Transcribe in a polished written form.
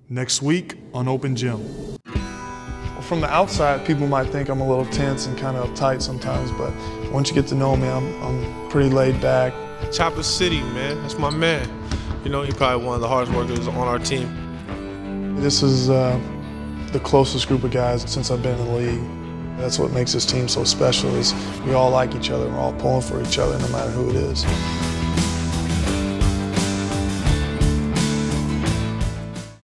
Next week on Open Gym. From the outside, people might think I'm a little tense and kind of uptight sometimes, but once you get to know me, I'm pretty laid back. Chopper City, man, that's my man. You know, he's probably one of the hardest workers on our team. This is the closest group of guys since I've been in the league. That's what makes this team so special is we all like each other, we're all pulling for each other no matter who it is.